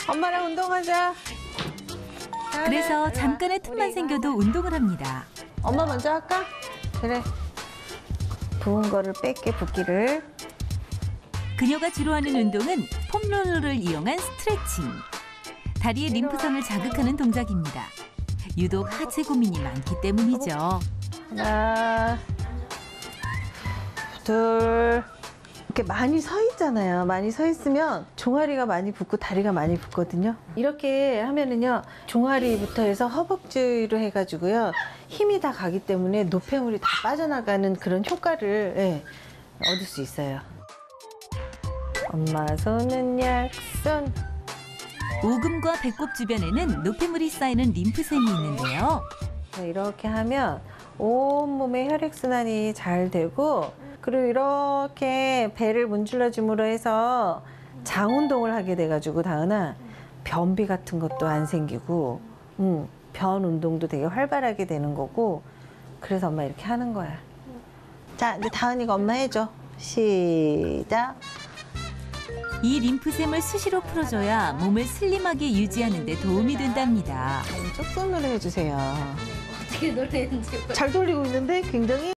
엄마랑 운동하자. 그래서 잠깐의 틈만 생겨도 운동을 합니다. 엄마 먼저 할까? 그래. 부은 거를 뺄게, 붓기를. 그녀가 주로 하는 운동은 폼롤러를 이용한 스트레칭. 다리의 림프선을 자극하는 동작입니다. 유독 하체 고민이 많기 때문이죠. 하나, 둘. 이렇게 많이 서 있잖아요. 많이 서 있으면 종아리가 많이 붓고 다리가 많이 붓거든요. 이렇게 하면은요, 종아리부터 해서 허벅지로 해가지고요, 힘이 다 가기 때문에 노폐물이 다 빠져나가는 그런 효과를 얻을 수 있어요. 엄마 손은 약손. 오금과 배꼽 주변에는 노폐물이 쌓이는 림프샘이 있는데요. 이렇게 하면 온몸에 혈액순환이 잘 되고, 그리고 이렇게 배를 문질러 줌으로 해서 장 운동을 하게 돼가지고 다은아, 변비 같은 것도 안 생기고, 변 운동도 되게 활발하게 되는 거고, 그래서 엄마 이렇게 하는 거야. 자, 이제 다은이가 엄마 해줘. 시작. 이 림프샘을 수시로 풀어줘야 몸을 슬림하게 유지하는 데 도움이 된답니다. 쪽 손으로 해주세요. 어떻게 노래했는지 잘 돌리고 있는데 굉장히